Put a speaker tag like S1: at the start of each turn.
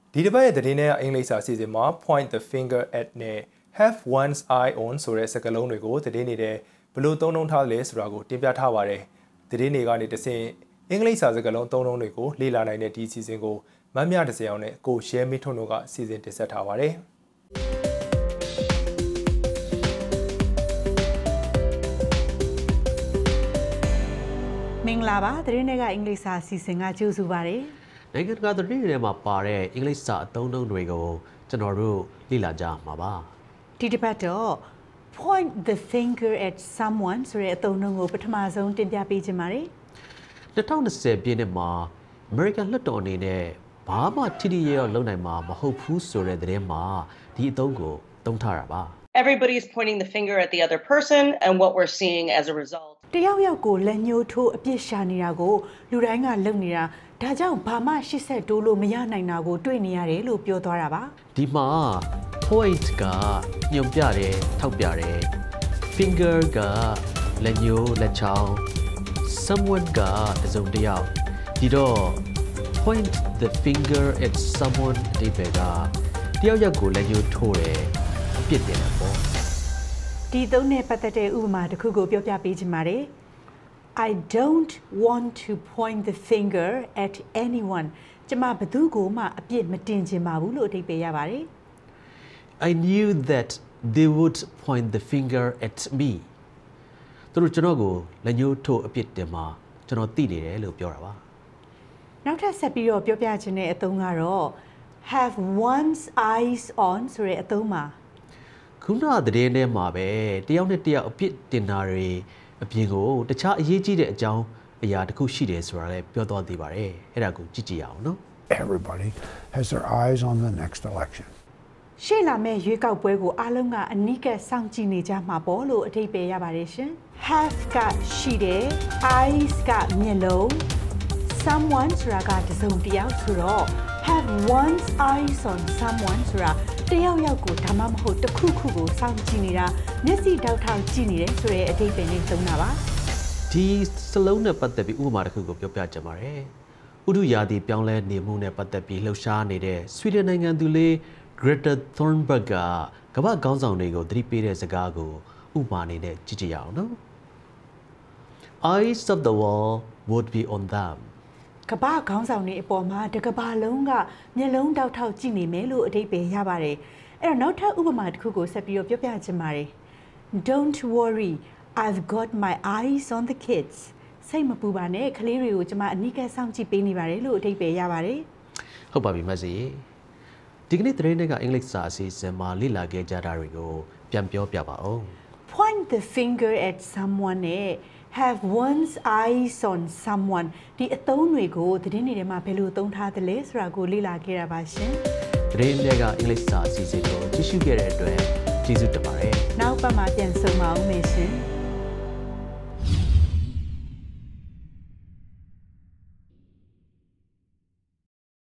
S1: ဒီတစ်ပတ်ရဲ့သတင်းနဲ့အင်္ဂလိပ်စာအစီအစဉ်မှာ point the finger at နဲ့ have one's eye on ဆိုတဲ့စကားလုံးတွေကိုသတင်းနေတဲ့ဘယ်လိုသုံးနှုန်းထားလဲဆိုတာကိုတင်ပြထားပါတယ်။သတင်းတွေကနေတစ်ဆင့်အင်္ဂလိပ်စာစကားလုံးသုံးနှုန်းတွေကိုလေ့လာနိုင်တဲ့ဒီအစီအစဉ်ကိုမမြတစအောင်နဲ့ကိုရဲမင်းထွန်းတို့ကစီစဉ်တင်ဆက်ထားပါတယ်။
S2: မင်္ဂလာပါသတင်းတွေကအင်္ဂလိပ်စာအစီအစဉ်ကကြိုဆိုပါရစေ
S3: ။နိုင်ငံတကာသတင်းတွေမှာပါတဲ့အင်္ဂလိပ်စာအသုံးအနှုန်းတွေကိုကျွန်တော်တို့လေ့လာကြမှာပါ
S2: ။ဒီတစ်ပတ်တော့ point the finger at someone ဆိုတဲ့အသုံးအနှုန်းကိုပထမဆုံးတင်ပြပေးခြင်းပါတယ်
S3: ။2020ပြည့်နှစ်မှာ American လွှတ်တော်အနေနဲ့ဘာမှထိထိရောက်လုပ်နိုင်မှာမဟုတ်ဘူးဆိုတဲ့သတင်းမှာဒီအသုံးကိုသုံးထားတာပါ
S4: ။ Everybody is pointing the finger at the other person and what we're seeing as a result
S2: တယောက်ယောက်ကိုလက်ညှိုးထိုးအပြစ်ရှာနေတာကိုလူတိုင်းကလုပ်နေတာဒါကြောင့်ဘာမှရှစ်ဆက်တိုးလို့မရနိုင်တာကိုတွေ့နေရတယ်လို့ပြောသွားတာပါ
S3: ဒီမှာ point ကညွှန်ပြတယ်ထောက်ပြတယ် finger ကလက်ညှိုးလက်ချောင်း someone ကတစုံတစ်ယောက်ဒီတော့ point the finger at someone ဒီဘက်ကတယောက်ယောက်ကိုလက်ညှိုးထိုးတယ်အပြစ်တင်တယ်ပေါ့
S2: ဒီသုံးနဲ့ပတ်သက်တဲ့ဥပမာတစ်ခုကိုပြောပြပေးချင်ပါတယ် I don't want to point the finger at anyone ကျွန်မဘယ်သူကိုမှအပြစ်မတင်ချင်ပါဘူးလို့အဓိပ္ပာယ်ရပါတယ်
S3: I knew that they would point the finger at me သူတို့ကျွန်တော်ကိုလက်ညှိုးထိုးအပြစ်တင်မှာကျွန်တော်သိနေတယ်လို့ပြောတာပါ
S2: နောက်ထပ်ဆက်ပြီးတော့ပြောပြချင်တဲ့အသုံးကတော့ have one's eyes on ဆိုတဲ့အသုံးမှာ
S3: ခုနသတင်းထဲမှာပဲတယောက်နဲ့တယောက်အပြစ်တင်တာတွေအပြင်ကိုတခြားအရေးကြီးတဲ့အကြောင်းအရာတစ်ခုရှိတယ်ဆိုတာလည်းပြောသွားသေးပါတယ်အဲ့ဒါကိုကြည့်ကြည့်အောင်နော်
S5: Everybody has their eyes on the next election
S2: ရှေ့လာမယ့်ရွေးကောက်ပွဲကိုအားလုံးကအနီးကပ်စောင့်ကြည့်နေကြမှာပေါ့လို့အဓိပ္ပာယ်ရပါတယ်ရှင် have ကရှိတယ် eyes ကမျက်လုံး someone ဆိုတာကတစုံတစ်ယောက်ဆိုတော့ have one's eyes on someone ဆိုတာတယောက်ယောက်ကိုဒါမှမဟုတ်တစ်ခုခုကိုစောင့်ကြည့်နေတာမျက်စိတောက်ထောက်ကြည့်နေတယ်ဆိုတဲ့အဓိပ္ပာယ်နဲ့သုံးတာပါ
S3: ဒီစလုံးနဲ့ပတ်သက်ပြီးဥပမာတစ်ခုကိုပြောပြချင်ပါတယ်ဥတုရာသီပြောင်းလဲနေမှုနဲ့ပတ်သက်ပြီးလှုပ်ရှားနေတဲ့ဆွီဒင်နိုင်ငံသူလေး Greta Thunberg ကကမ္ဘာခေါင်းဆောင်တွေကိုသတိပေးတဲ့စကားကိုဥပမာအနေနဲ့ကြည့်ကြရအောင်နော် Eyes of the world would be on them
S2: ကမ္ဘာခေါင်းဆောင်တွေအပေါ်မှာတကမ္ဘာလုံးကမျက်လုံးတောက်ထောက်ကြည့်နေမယ်လို့အဓိပ္ပာယ်ရပါတယ်အဲ့တော့နောက်ထပ်ဥပမာတစ်ခုကိုဆက်ပြီးတော့ပြောပြချင်ပါတယ် Don't worry I've got my eyes on the kids စိတ်မပူပါနဲ့ကလေးတွေကိုကျွန်မအနီးကပ်စောင့်ကြည့်ပေးနေပါတယ်လို့အဓိပ္ပာယ်ရပါတယ်
S3: ဟုတ်ပါပြီမဆီဒီကနေ့သတင်းတွေကအင်္ဂလိပ်စာအစီအစဉ်မှာလေ့လာခဲ့ကြတာတွေကိုပြန်ပြောပြပါဦး
S2: Point the finger at someone နဲ့ have one's eyes on someone ဒီအသုံးတွေကိုသတင်းတွေထဲမှာဘယ်လိုသုံးထားသလဲဆိုတာကိုလေ့လာခဲ့တာပါရှင်
S3: သတင်းတွေကအင်္ဂလိပ်စာအစီအစဉ်ကိုကြည့်ရှုခဲ့တဲ့အတွက်ကျေးဇူးတင်ပါတယ်
S2: နောက်ပတ်မှာပြန်ဆုံပါဦးမယ်ရှင်